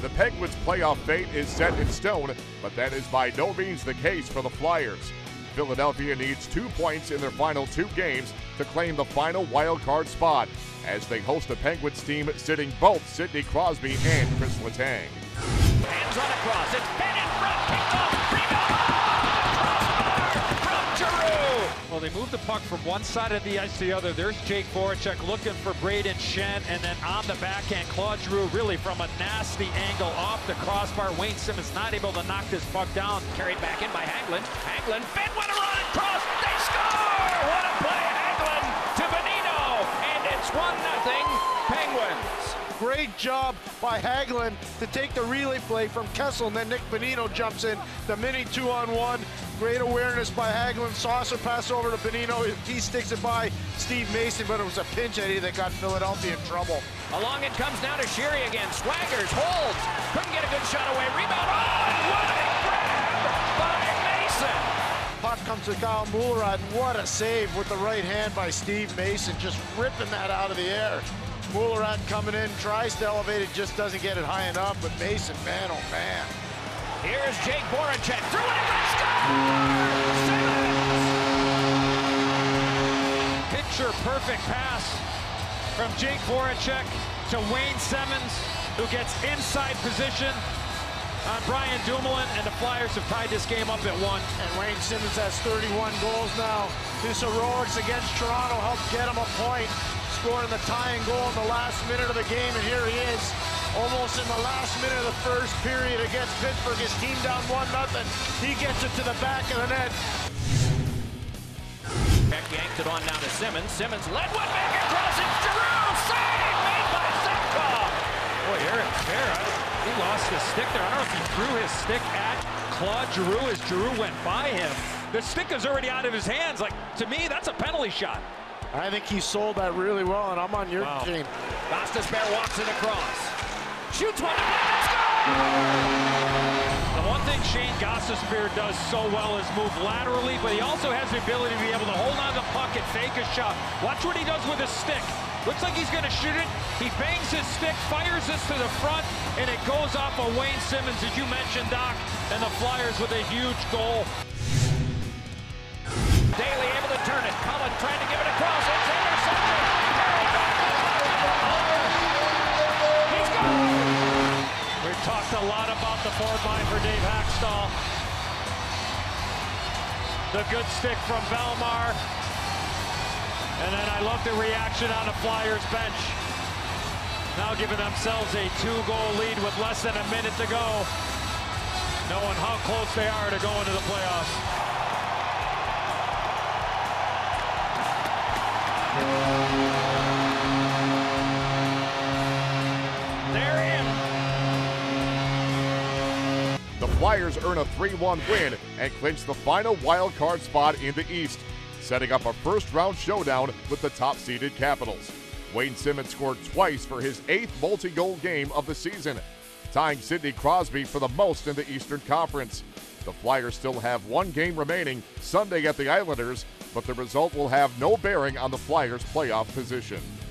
The Penguins' playoff fate is set in stone, but that is by no means the case for the Flyers. Philadelphia needs 2 points in their final 2 games to claim the final wild card spot, as they host a Penguins team sitting both Sidney Crosby and Chris Letang. Hands on a cross, it's Ben in front, kicked off, rebound, crossbar from Giroux. Well, they moved the puck from one side of the ice to the other. There's Jake Voracek looking for Braden Shen, and then on the backhand, Claude Giroux really from a nasty angle off the crossbar. Wayne Simmonds not able to knock this puck down. Carried back in by Hagelin. Hagelin, Ben with a run across, they score! What a play, Hagelin to Bonino, and it's 1-0 Penguins. Great job by Hagelin to take the relay play from Kessel, and then Nick Bonino jumps in. The mini 2-on-1. Great awareness by Hagelin. Saucer pass over to Bonino. He sticks it by Steve Mason, but it was a pinch Eddie that got Philadelphia in trouble. Along it comes now to Sheary again. Swaggers, holds. Couldn't get a good shot away. Rebound. Oh, and what a grab by Mason. Puck comes to Kyle Mullrad, and what a save with the right hand by Steve Mason, just ripping that out of the air. Mullrad coming in, tries to elevate it, just doesn't get it high enough, but Mason, man, oh man. Here's Jake Voracek, through it and score! Simmonds! Picture perfect pass from Jake Voracek to Wayne Simmonds, who gets inside position on Brian Dumoulin, and the Flyers have tied this game up at 1. And Wayne Simmonds has 31 goals now. His heroics against Toronto helped get him a point, scoring the tying goal in the last minute of the game, and here he is, almost in the last minute of the first period against Pittsburgh. His team down 1-0. He gets it to the back of the net. Peck yanked it on now to Simmonds. Simmonds led one back across. It's Giroux. Save made by Setkov. Boy, Eric Fair, he lost his stick there. I don't know if he threw his stick at Claude Giroux as Giroux went by him. The stick is already out of his hands. Like, to me, that's a penalty shot. I think he sold that really well, and I'm on your team. Gostisbehere walks it across. Shoots one, let's go! The one thing Shane Gostisbehere does so well is move laterally, but he also has the ability to be able to hold on to the puck and fake a shot. Watch what he does with his stick. Looks like he's going to shoot it. He bangs his stick, fires this to the front, and it goes off of Wayne Simmonds, as you mentioned, Doc, and the Flyers with a huge goal. Daly able to turn it. Cullen trying to give it across. It's intercepted. He's gone. We've talked a lot about the forward line for Dave Haxtell. The good stick from Belmar. And then I love the reaction on the Flyers bench. Now giving themselves a 2-goal lead with less than a minute to go, knowing how close they are to going to the playoffs. They're in. The Flyers earn a 3-1 win and clinch the final wild card spot in the East, setting up a first-round showdown with the top-seeded Capitals. Wayne Simmonds scored twice for his 8th multi-goal game of the season, tying Sidney Crosby for the most in the Eastern Conference. The Flyers still have 1 game remaining Sunday at the Islanders, but the result will have no bearing on the Flyers' playoff position.